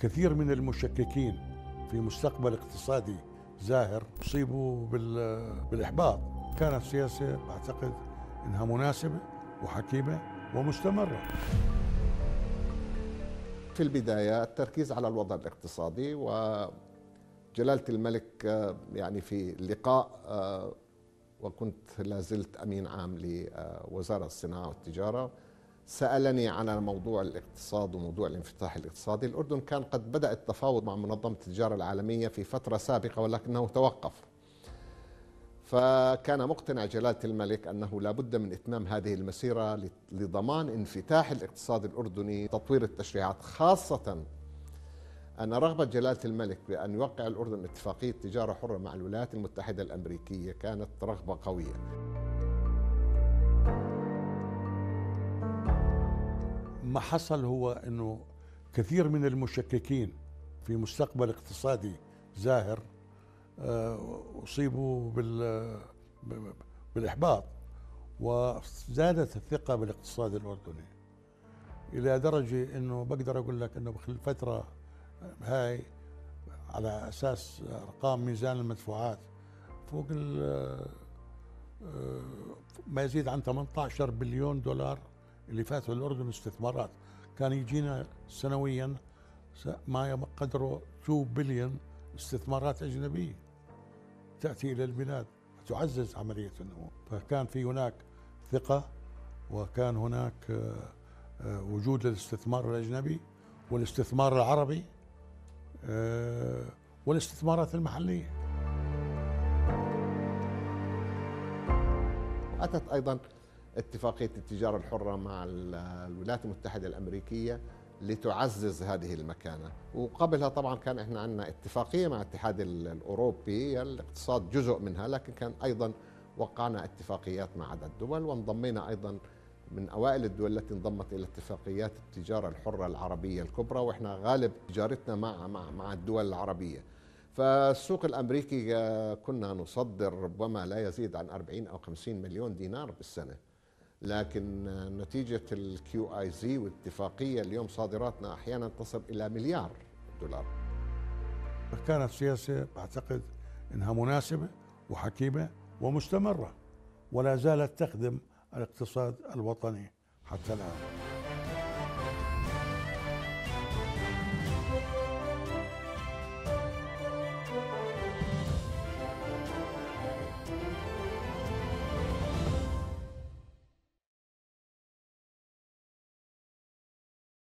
كثير من المشككين في مستقبل اقتصادي زاهر أصيبوا بالإحباط. كانت سياسة أعتقد أنها مناسبة وحكيمة ومستمرة. في البداية التركيز على الوضع الاقتصادي، وجلالة الملك يعني في لقاء وكنت لازلت أمين عام لوزارة الصناعة والتجارة سألني عن موضوع الاقتصاد وموضوع الانفتاح الاقتصادي. الأردن كان قد بدأ التفاوض مع منظمة التجارة العالمية في فترة سابقة ولكنه توقف، فكان مقتنع جلالة الملك أنه لا بد من إتمام هذه المسيرة لضمان انفتاح الاقتصاد الأردني، تطوير التشريعات، خاصة أن رغبة جلالة الملك بأن يوقع الأردن اتفاقية تجارة حرة مع الولايات المتحدة الأمريكية كانت رغبة قوية. ما حصل هو أنه كثير من المشككين في مستقبل اقتصادي زاهر أصيبوا بالإحباط، وزادت الثقة بالاقتصاد الأردني إلى درجة أنه بقدر أقول لك أنه في الفترة هاي على أساس أرقام ميزان المدفوعات فوق ما يزيد عن 18 بليون دولار اللي فاتوا الأردن استثمارات. كان يجينا سنويا ما قدره 2 بليون استثمارات أجنبية تأتي إلى البلاد تعزز عملية النمو. فكان في هناك ثقة، وكان هناك وجود للاستثمار الأجنبي والاستثمار العربي والاستثمارات المحلية. أتت أيضا اتفاقية التجارة الحرة مع الولايات المتحدة الأمريكية لتعزز هذه المكانة، وقبلها طبعا كان احنا عندنا اتفاقية مع الاتحاد الأوروبي، الاقتصاد جزء منها، لكن كان أيضا وقعنا اتفاقيات مع عدد دول، وانضمينا أيضا من أوائل الدول التي انضمت إلى اتفاقيات التجارة الحرة العربية الكبرى، وإحنا غالب تجارتنا مع الدول العربية. فالسوق الأمريكي كنا نصدر ربما لا يزيد عن 40 أو 50 مليون دينار بالسنة، لكن نتيجة الكيو اي زي والاتفاقية اليوم صادراتنا أحيانا تصل إلى مليار دولار. كانت سياسة أعتقد أنها مناسبة وحكيمة ومستمرة، ولا زالت تخدم الاقتصاد الوطني حتى الآن.